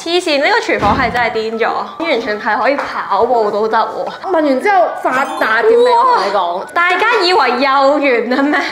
黐線，呢個廚房係真係癲咗，完全係可以跑步都得喎。 問完之後發達點咩？我同你講， 大家以為幼園啦咩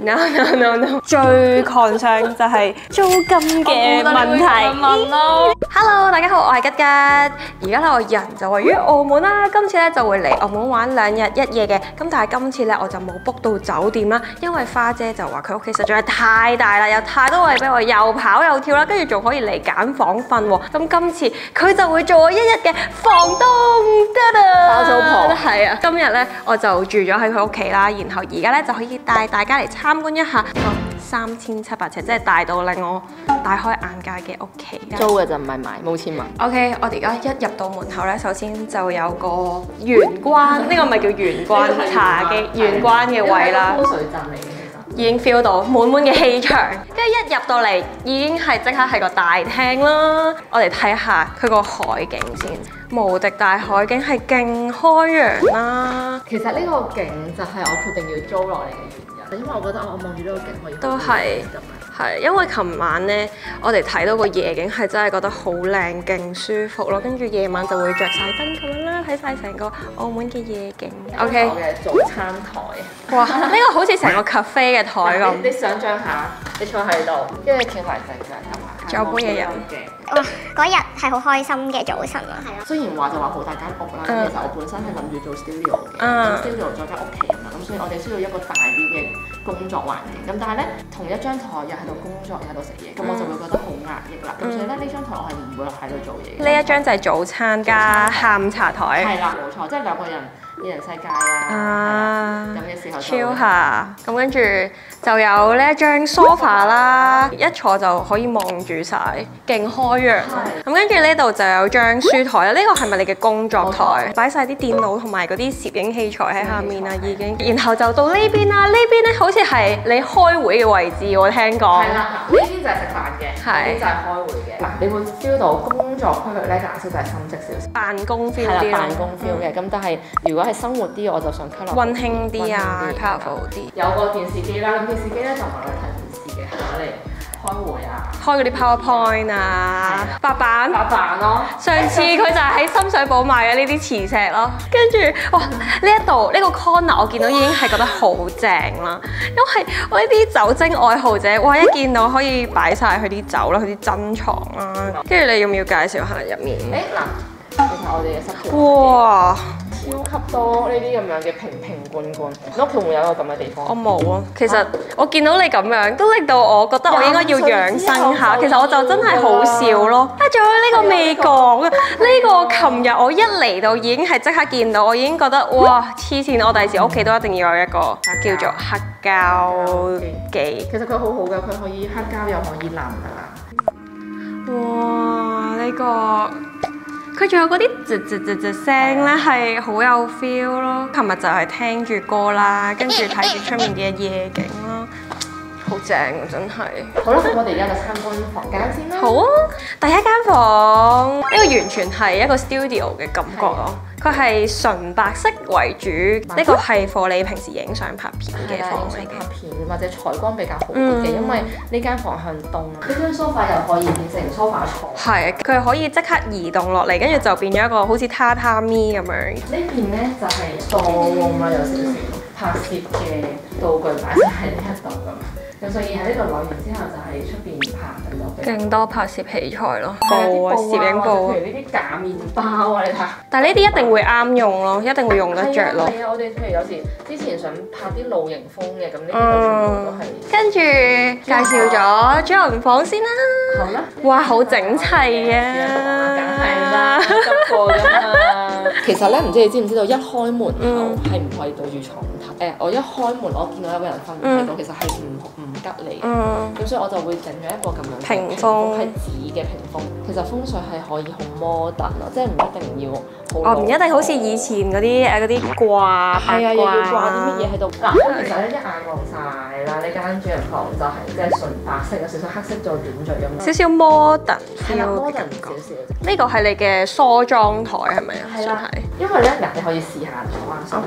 ？No。最 concern 就係租金嘅問題。Hello， 大家好，我係吉吉。而家咧我人就位於澳門啦，今次咧就會嚟澳門玩2日1夜嘅。咁但係今次咧我就冇 book 到酒店啦，因為花姐就話佢屋企實在係太大啦，有太多位俾我又跑又跳啦，跟住仲可以嚟揀房瞓喎。咁今次佢就會做我1日嘅房東， 包租婆。 係啊，今日咧我就住咗喺佢屋企啦，然後而家咧就可以帶大家嚟參觀一下呢個3700尺，即係大到令我大開眼界嘅屋企。 租嘅就唔係買，冇錢買。 OK， 我哋而家一入到門口咧，首先就有個玄關，呢個咪叫玄關茶幾玄關嘅位啦。 風水陣嚟嘅。 已經 feel 到滿滿嘅氣場，跟住一入到嚟已經係即刻係個大廳啦。我哋睇下佢個海景先，無敵大海景係勁開揚啦。 其實呢個景就係我決定要租落嚟嘅原因，因為我覺得我望住呢個景可以都係係，因為琴晚咧我哋睇到個夜景係真係覺得好靚，勁舒服咯。跟住夜晚就會着晒燈咁樣啦，睇晒成個澳門嘅夜景。OK， 我嘅早餐台。 哇！呢個好似成個 cafe 嘅台咁。 你想象下，你坐喺度，跟住傾埋偈咁樣， 仲有杯嘢飲。 哇！嗰日係好開心嘅早晨啊，係咯。 雖然話就話好大間屋啦，其實我本身係諗住做 studio 嘅，studio 再加屋企咁樣，咁所以我哋需要一個大啲嘅工作環境。咁但係咧，同一張台又喺度工作，又喺度食嘢，咁我就會覺得好壓抑啦。咁所以咧，呢張台我係唔會喺度做嘢。 呢一張就係早餐加下午茶台。 係啦，冇錯，即係兩個人二人世界啊，咁嘅時候 chill 下，咁跟住就有呢一張 sofa 啦，一坐就可以望住晒，勁開揚。咁跟住呢度就有張書台啦，呢個係咪你嘅工作台？擺晒啲電腦同埋嗰啲攝影器材喺下面啦，已經。然後就到呢邊啦，呢邊咧好似係你開會嘅位置，我聽講。 係啦，呢邊就係食飯嘅，呢邊就係開會嘅。嗱，你會 feel 到工作區域咧嘅顏色就係深色少少， 辦公 feel 啲。 係啦，辦公 feel 嘅。咁但係如果係生活啲，我就想 colour 溫馨啲啊 ，powerful 啲。 有個電視機啦，咁電視機咧就唔係攞嚟睇電視嘅，係攞嚟開會啊， 開嗰啲 PowerPoint 啊，白板咯。 上次佢就係喺深水埗買嘅呢啲磁石咯，跟住哇呢一度呢個 corner 我見到已經係覺得好正啦，因為我呢啲酒精愛好者，哇一見到可以擺晒佢啲酒啦，佢啲珍藏啦，跟住你要唔要介紹下入面？ 嗱，其實我哋嘅室內哇！ 超級多呢啲咁樣嘅瓶瓶罐罐，你屋企會唔會有一個咁嘅地方？ 我冇啊，其實我見到你咁樣，都令到我覺得我應該要養生下。其實我就真係好少咯。啊，仲有呢個未講啊，呢個琴日我一嚟到已經係即刻見到，我已經覺得哇黐線！我第時屋企都一定要有一個叫做黑膠機。 其實佢好好嘅，佢可以黑膠又可以藍㗎。 哇！呢個〜佢仲有嗰啲吱聲咧，係好有 feel 咯。琴日就係聽住歌啦，跟住睇住出面嘅夜景啦，好正啊！真係。 好啦，咁我哋而家就參觀房間先啦。 好啊，第一間房呢個完全係一個 studio 嘅感覺咯。佢係純白色為主，呢個係貨你平時影相拍片嘅房嚟嘅。 拍片或者採光比較好啲嘅，因為呢間房向東，呢張 sofa 又可以變成 sofa 牀。係， 佢可以即刻移動落嚟，跟住就變咗一個好似榻榻米咁樣。 呢邊咧就係 store room 啦，有少少拍攝嘅道具擺晒喺呢一度咁。咁所以喺呢度攞完之後，就喺出邊拍咁多。 勁多拍攝器材咯，布啊，攝影布啊， 譬如呢啲假面包啊，你睇。 但係呢啲一定會啱用咯，一定會用得着咯。 係啊，我哋譬如有時之前想拍啲露營風嘅，咁呢啲就全部都係。 跟住介紹咗主人房先啦。 好啦。 哇，好整齊啊！ 梗係啦，急過㗎嘛。其實咧，唔知你知唔知道，一開門口係唔可以對住床頭。我一開門，我見到有個人瞓喺度，其實係唔吉利嘅。咁所以我就會整咗一個咁樣屏風，係紙嘅屏風。其實風水係可以好 modern 咯，即係唔一定要好。 唔一定好似以前嗰啲掛係啊，又要掛啲乜嘢喺度。嗱，其實咧一眼望晒啦，呢間主人房就係即係純白色，有少少黑色做點綴咁。 少少 modern， 係啦 ，modern 少少。 呢個係你嘅梳妝台係咪啊？ 係啦，因為咧嗱，你可以試下坐啊。 OK。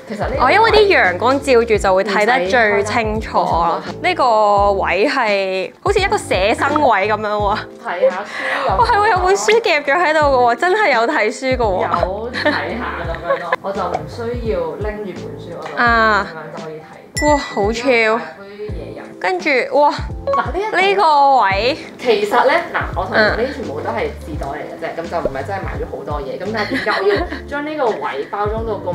其實呢， 因為啲陽光照住就會睇得最清楚咯。呢個位係好似一個寫生位咁樣喎。 睇下書係喎，有本書夾咗喺度嘅喎，真係有睇書嘅喎。 有睇下咁樣咯，我就唔需要拎住本書，我就咁樣就可以睇。 哇，好超！跟住哇， 嗱呢個位其實咧我同你講呢啲全部都係紙袋嚟嘅啫，咁就唔係真係買咗好多嘢。咁但係點解我要將呢個位包裝到咁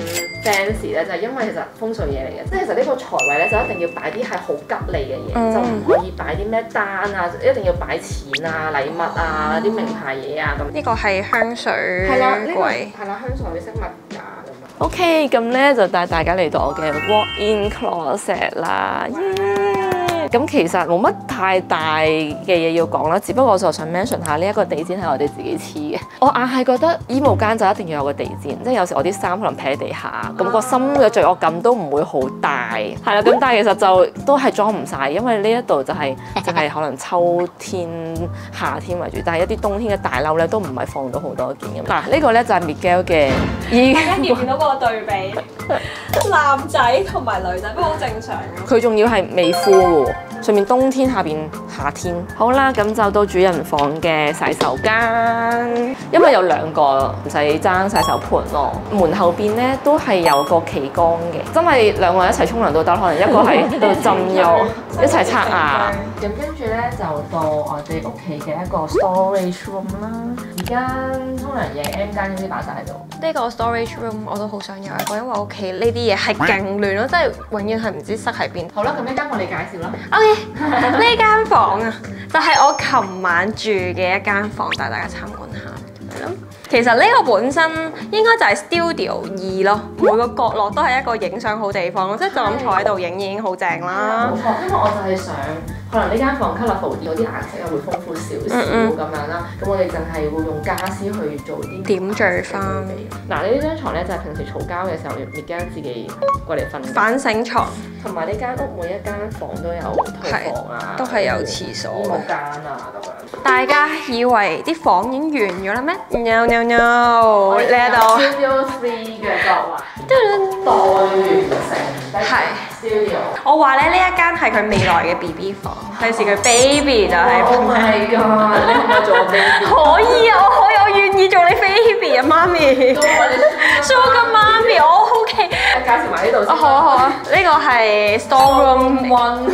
fancy 咧？就係因為其實風水嘢嚟嘅，即係其實呢個財位咧就一定要擺啲係好吉利嘅嘢，就唔可以擺啲咩單啊，一定要擺錢啊、禮物啊、啲名牌嘢啊咁。 呢個係香水櫃， 係啦，香水飾物架咁樣。OK， 咁咧就帶大家嚟到我嘅 walk-in closet 啦。咁其實冇乜太大嘅嘢要講啦，只不過我就想 mention 下呢一個地氈係我哋自己黐嘅。我硬係覺得衣帽間就一定要有個地氈，即係有時我啲衫可能撇喺地下，咁個心嘅罪惡感都唔會好大。係啦，咁但係其實就都係裝唔晒，因為呢一度就係可能秋天、夏天為主，但係一啲冬天嘅大褸咧都唔係放到好多件嘅。嗱，呢個咧就係 Miguel 嘅衣。 大家見唔見到嗰個對比？男仔同埋女仔，不過好正常嘅。 佢仲要係未敷喎。上面冬天，下邊夏天。好啦，咁就到主人房嘅洗手間，因為有兩個唔使爭洗手盤咯。門後邊咧都係有個企缸嘅，真係兩個人一齊沖涼都得，可能一個喺度浸浴，一齊刷牙。咁跟住咧就到我哋屋企嘅一個 storage room 啦。而家沖涼嘢 M 間嗰啲擺晒喺度。 呢個 storage room 我都好想有一個，因為我屋企呢啲嘢係勁亂咯，即係永遠係唔知塞喺邊。 好啦，咁一間我哋介紹啦。 OK， 呢間房啊，就係我琴晚住嘅一間房，帶大家參觀下。係咯，其實呢個本身應該就係 Studio 2咯，每個角落都係一個影相好地方咯，即係就咁坐喺度影已經好正啦。 冇錯，因為我就係想，可能呢間房 colourful 啲，嗰啲顏色又會豐富少少咁樣啦。咁我哋淨係會用家私去做啲點綴翻。 嗱，呢張床咧就係平時嘈交嘅時候，Miguel自己過嚟瞓。 反省床， 同埋呢間屋每一間房都有套房啊， 都係有廁所、 衣帽間啊咁樣。 大家以為啲房已經完咗啦咩 ？No no no！ 呢一度 Studio 3嘅作為待成係 Studio。 我話咧呢一間係佢未來嘅 BB 房，第時佢 baby 就係。 Oh my god！你可唔可以做我 baby？ 可以啊，我願意做你 baby 啊，媽咪。Sugar 媽咪，我 OK。 介紹埋呢度先。 好啊好啊，呢個係 Storeroom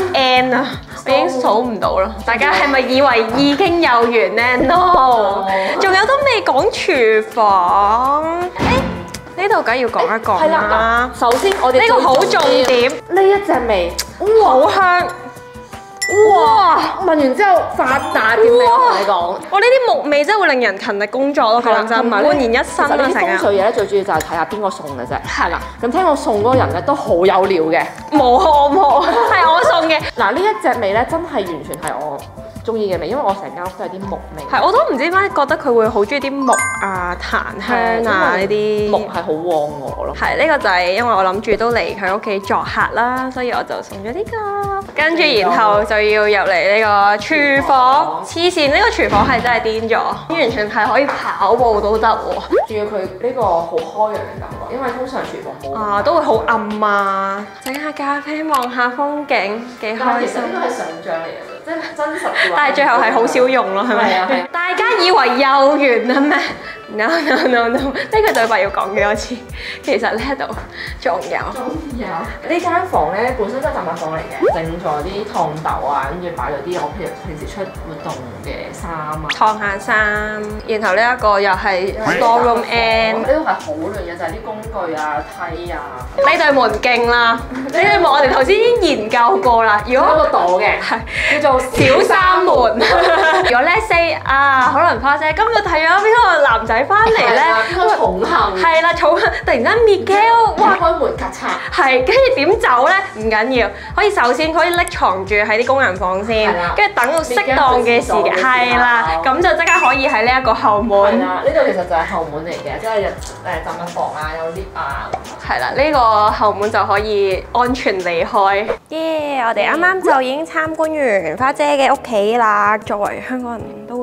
1N 啊。我已經數唔到啦，大家係咪以為已經有完呢 ？No， 仲有都未講廚房。呢度梗係要講一講啦。 首先我哋呢個好重點， 呢一隻味， 好香。哇！ 聞完之後發達嘅味，我同你講。 我呢啲木味真係會令人勤力工作咯，講真，煥然一新啊成日。 風水嘢咧最主要就係睇下邊個送嘅啫。係啦，咁聽我送嗰個人咧都好有料嘅。 冇，係我送嘅。 嗱，呢一隻味咧真係完全係我中意嘅味，因為我成間屋都係啲木味。 係，我都唔知點解覺得佢會好中意啲木啊、檀香啊呢啲。木係好旺我咯。 係，呢個就係因為我諗住都嚟佢屋企作客啦，所以我就送咗呢個。跟住然後就要入嚟呢個廚房。黐線，呢個廚房係真係癲咗，完全係可以跑步都得喎。 仲要佢呢個好開揚嘅感覺，因為通常廚房冇啊，都會好暗啊。整下咖啡，望下風景，幾開心。 呢個係想像嚟嘅。即係真實嘅話， 但係最後係好少用咯，係咪？係啊。大家以為又完啦咩 ？No no no no！ 呢個對白要講幾多次？其實呢度仲有。呢間房咧本身都係雜物房嚟嘅，整咗啲燙斗啊，跟住擺咗啲我譬如平時出活動嘅衫啊。燙下衫，然後呢一個又係 Storeroom N。呢度係好亂嘅，就係啲工具啊、梯啊。呢對門勁啦，呢對門我哋頭先已經研究過啦。如果一個朵嘅，係叫做小三門。如果 let's say 啊，可能花姐今日睇咗邊個男仔翻嚟咧？邊個重幸？係啦，重幸突然間 Miguel， 哇！開門咔嚓。係，跟住點走咧？唔緊要，可以首先可以匿藏住喺啲工人房先，跟住等到適當嘅時間，係啦，咁就即刻可以喺呢一個後門。係啦，呢度其實就係後門嚟嘅，即係雜物房啊，有 lift 啊。係啦，呢個後門就可以安全離開。耶！我哋啱啱就已經參觀完花姐嘅屋企啦。作為香港人都會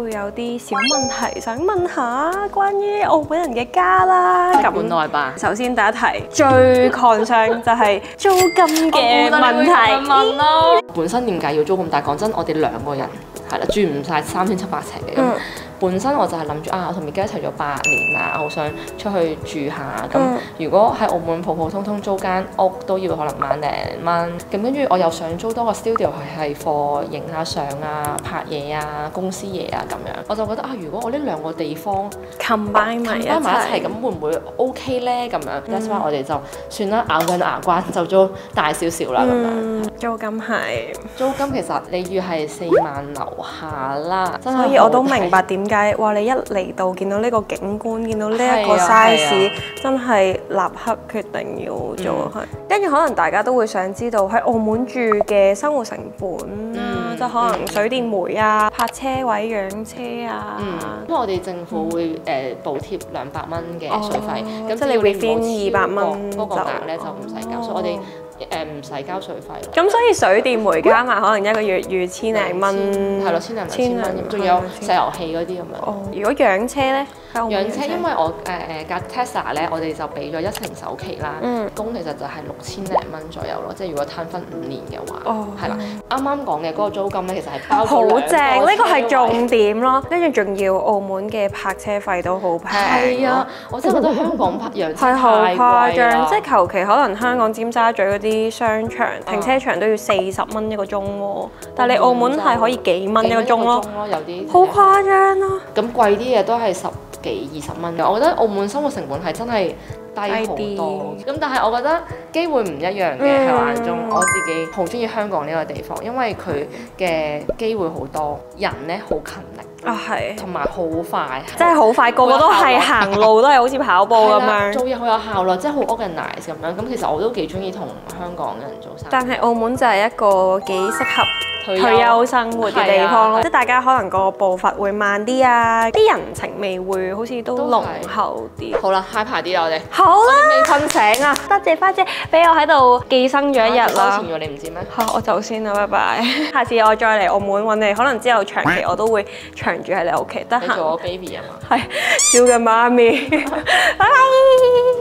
會有啲小問題想問下關於澳門人嘅家啦。咁本來吧。 首先第一題最 concern 就係租金嘅問題。 本身點解要租咁大？講真，我哋2個人係啦，住唔晒3700尺嘅咁。本身我就係諗住我同Miguel一齊咗8年啦，我好想出去住下。咁如果喺澳門普普通通租間屋都要可能10000零蚊，咁跟住我又想租多個 studio 係貨影下相啊、拍嘢啊、公司嘢啊咁樣，我就覺得如果我呢2個地方 combine 埋一齊， 咁會唔會 OK 咧？咁樣，that's why我哋就算啦，咬緊牙關就租大少少啦咁樣。 租金其實你預係4萬樓下啦， 所以我都明白點解哇！你一嚟到見到呢個景觀，見到呢一個 size，真係立刻決定要做佢。跟住可能大家都會想知道喺澳門住嘅生活成本啦，即係可能水電煤啊、泊車位、養車啊。 因為我哋政府會補貼200蚊嘅水費，咁即係你 within 200蚊嗰個額咧就唔使交，所以我哋唔使交水費咯。 咁所以水電煤加埋可能一個月預千零蚊， 係咯，千零蚊，仲有石油氣嗰啲咁樣。 如果養車咧？ 養車因為我架 Tesla 咧，我哋就俾咗1成首期啦，供其實就係6000零蚊左右咯，即係如果攤分5年嘅話，係啦。啱啱講嘅嗰個租金咧，其實係包好正，呢個係重點咯。跟住仲要澳門嘅泊車費都好平。 係啊，我真係覺得香港養車係好誇張， 即係求其可能香港尖沙咀嗰啲商場停車場都要40蚊一個鐘喎，但係你澳門係可以幾蚊一個鐘咯， 有啲好誇張咯。 咁貴啲嘅都係10幾20蚊嘅，我覺得澳門生活成本係真係低好多。咁但係我覺得機會唔一樣嘅喺我眼中，我自己好中意香港呢個地方，因為佢嘅機會好多，人咧好勤力係， 同埋好快， 真係好快，個個都係行路都係好似跑步咁樣， 做嘢好有效率，即係好 organize 咁樣。咁其實我都幾中意同香港人做生意。 但係澳門就係一個幾適合退休生活嘅地方咯，即係大家可能個步伐會慢啲啊，啲人情味會好似都濃厚啲。 好啦，high 啲啦我哋。 好啦，未瞓醒啊！多謝花姐俾我喺度寄生咗一日啦。 收錢咗你唔知咩？ 好，我走先啦，拜拜。下次我再嚟澳門揾你，可能之後長期我都會長住喺你屋企，得閒。 你做我 baby 啊嘛？ 係，笑嘅媽咪。拜拜。